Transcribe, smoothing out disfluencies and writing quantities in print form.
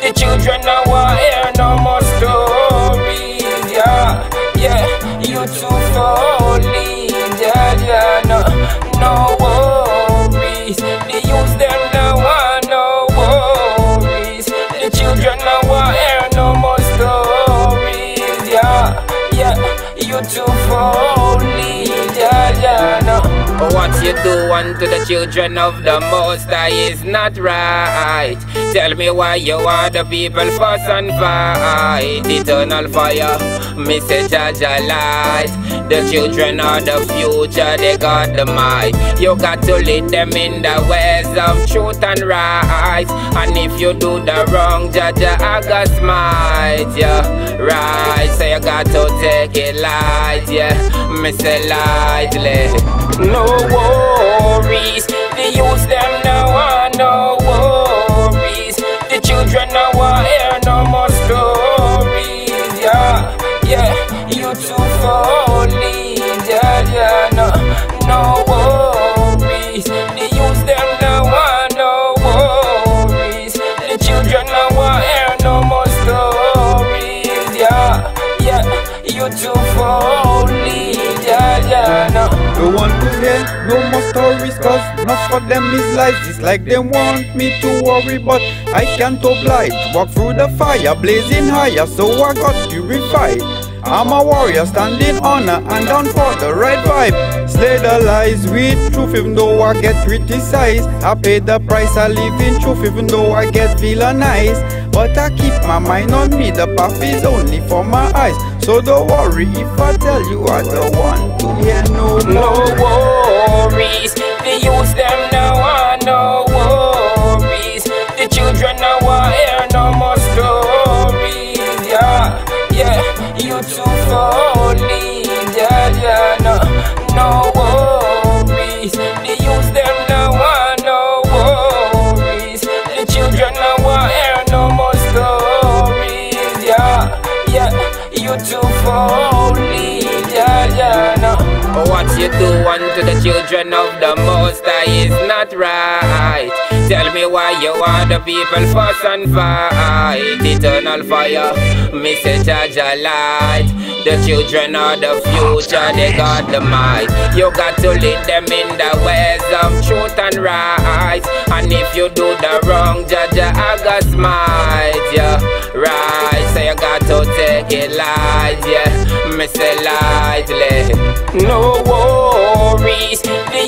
The children now want hear no more stories. Yeah, yeah, you too fully. Yeah, no worries. The youth them now want no worries. The children now want hear no more stories. Yeah, you too fully. What you do unto the children of the Most High is not right. Tell me why you want the people fuss and fight. Eternal fire, me say Jaja light. The children are the future, they got the might. You got to lead them in the ways of truth and right. And if you do the wrong, Jaja I got smite. Yeah, right, so you got to take it light. Yeah, me say lightly. No worries, the youth them now want no worries. The children now want hear no more stories. Yeah, you too fully. Yeah, no worries. The youth them now want no worries. The children now want hear no more stories. Yeah, you too fully. Don't want to hear no more stories, cause enough for them is lies. It's like they want me to worry, but I can't oblige. Walk through the fire, blazing higher, so I got purified. I'm a warrior, standing honor and down for the right vibe. Slay the lies with truth, even though I get criticized. I pay the price, I live in truth, even though I get villainized. But I keep my mind on me, the path is only for my eyes. So don't worry if I tell you I don't want to hear no worries. The youth them now want no worries. The children now want hear no more stories. Yeah, you too fully. Yeah, no worries. The youth them now want no worries. The children now want hear no more stories. Yeah, you too fully. What you do unto the children of the Most High is not right. Tell me why you want the people fuss and fight. Eternal fire, me say Jaja light. The children are the future, they got the might. You got to lead them in the ways of truth and right. And if you do the wrong, Jaja I got smite. Yeah, right, so you got to take it light. Yeah, me say lightly. No worries, the